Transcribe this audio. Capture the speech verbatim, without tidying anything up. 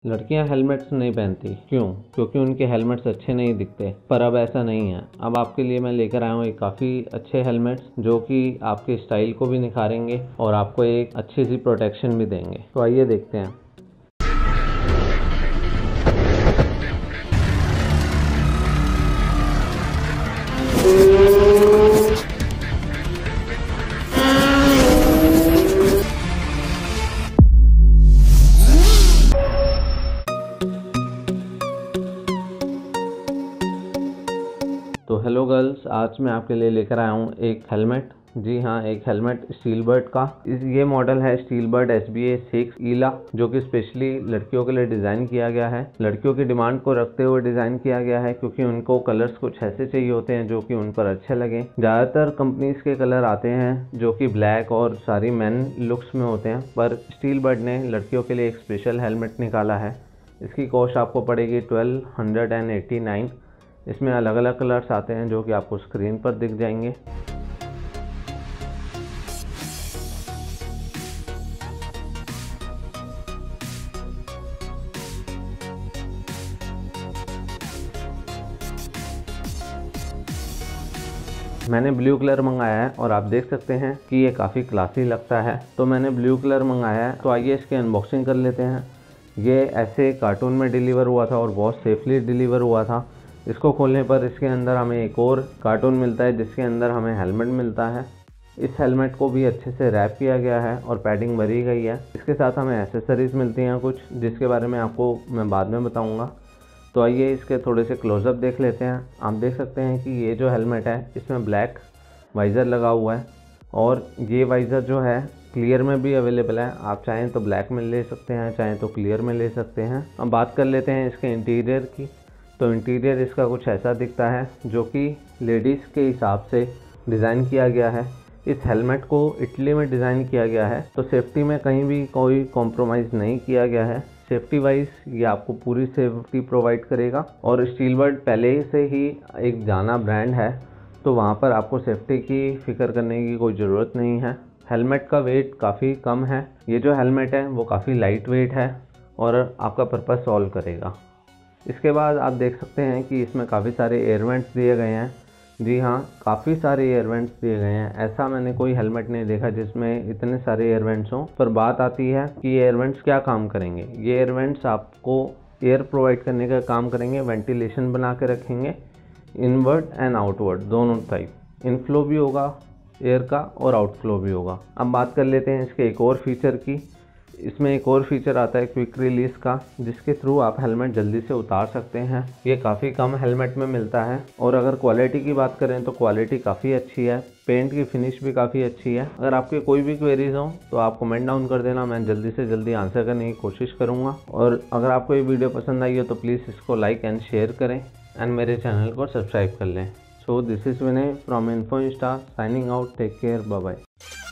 लड़कियां हेलमेट्स नहीं पहनती, क्यों? क्योंकि उनके हेलमेट्स अच्छे नहीं दिखते। पर अब ऐसा नहीं है। अब आपके लिए मैं लेकर आया हूँ एक काफ़ी अच्छे हेलमेट्स जो कि आपके स्टाइल को भी निखारेंगे और आपको एक अच्छी सी प्रोटेक्शन भी देंगे। तो आइए देखते हैं। तो हेलो गर्ल्स, आज मैं आपके लिए लेकर आया हूँ एक हेलमेट। जी हाँ, एक हेलमेट स्टील बर्ड का। इस ये मॉडल है Steelbird S B A six ईला, जो कि स्पेशली लड़कियों के लिए डिज़ाइन किया गया है। लड़कियों की डिमांड को रखते हुए डिज़ाइन किया गया है, क्योंकि उनको कलर्स कुछ ऐसे चाहिए होते हैं जो कि उन पर अच्छे लगें। ज़्यादातर कंपनीज के कलर आते हैं जो कि ब्लैक और सारी मैन लुक्स में होते हैं, पर स्टील बर्ड ने लड़कियों के लिए एक स्पेशल हेलमेट निकाला है। इसकी कॉस्ट आपको पड़ेगी twelve hundred and eighty nine. इसमें अलग अलग कलर्स आते हैं जो कि आपको स्क्रीन पर दिख जाएंगे। मैंने ब्लू कलर मंगाया है और आप देख सकते हैं कि ये काफ़ी क्लासी लगता है, तो मैंने ब्लू कलर मंगाया है। तो आइए इसकी अनबॉक्सिंग कर लेते हैं। ये ऐसे कार्टून में डिलीवर हुआ था और बहुत सेफली डिलीवर हुआ था। इसको खोलने पर इसके अंदर हमें एक और कार्टून मिलता है जिसके अंदर हमें हेलमेट मिलता है। इस हेलमेट को भी अच्छे से रैप किया गया है और पैडिंग भरी गई है। इसके साथ हमें एसेसरीज मिलती हैं कुछ, जिसके बारे में आपको मैं बाद में बताऊंगा। तो आइए इसके थोड़े से क्लोजअप देख लेते हैं। आप देख सकते हैं कि ये जो हेलमेट है इसमें ब्लैक वाइज़र लगा हुआ है और ये वाइज़र जो है क्लियर में भी अवेलेबल है। आप चाहें तो ब्लैक में ले सकते हैं, चाहें तो क्लियर में ले सकते हैं। अब बात कर लेते हैं इसके इंटीरियर की। तो इंटीरियर इसका कुछ ऐसा दिखता है जो कि लेडीज़ के हिसाब से डिज़ाइन किया गया है। इस हेलमेट को इटली में डिज़ाइन किया गया है, तो सेफ्टी में कहीं भी कोई कॉम्प्रोमाइज़ नहीं किया गया है। सेफ्टी वाइज ये आपको पूरी सेफ्टी प्रोवाइड करेगा और स्टील बर्ड पहले से ही एक जाना ब्रांड है, तो वहाँ पर आपको सेफ्टी की फ़िक्र करने की कोई ज़रूरत नहीं है। हेलमेट का वेट काफ़ी कम है। ये जो हेलमेट है वो काफ़ी लाइट वेट है और आपका पर्पस सॉल्व करेगा। इसके बाद आप देख सकते हैं कि इसमें काफ़ी सारे एयर वेंट्स दिए गए हैं। जी हाँ, काफ़ी सारे एयर वेंट्स दिए गए हैं। ऐसा मैंने कोई हेलमेट नहीं देखा जिसमें इतने सारे एयर वेंट्स हों। पर बात आती है कि ये एयर वेंट्स क्या काम करेंगे। ये एयर वेंट्स आपको एयर प्रोवाइड करने का काम करेंगे, वेंटिलेशन बना के रखेंगे, इनवर्ड एंड आउटवर्ड दोनों टाइप। इनफ्लो भी होगा एयर का और आउटफ्लो भी होगा। अब बात कर लेते हैं इसके एक और फीचर की। इसमें एक और फीचर आता है क्विक रिलीज़ का, जिसके थ्रू आप हेलमेट जल्दी से उतार सकते हैं। ये काफ़ी कम हेलमेट में मिलता है। और अगर क्वालिटी की बात करें तो क्वालिटी काफ़ी अच्छी है। पेंट की फिनिश भी काफ़ी अच्छी है। अगर आपके कोई भी क्वेरीज हो तो आप कमेंट डाउन कर देना, मैं जल्दी से जल्दी आंसर करने की कोशिश करूँगा। और अगर आपको ये वीडियो पसंद आई हो तो प्लीज़ इसको लाइक एंड शेयर करें एंड मेरे चैनल को सब्सक्राइब कर लें। So this is Vinay from Info Insta signing out. Take care, bye bye.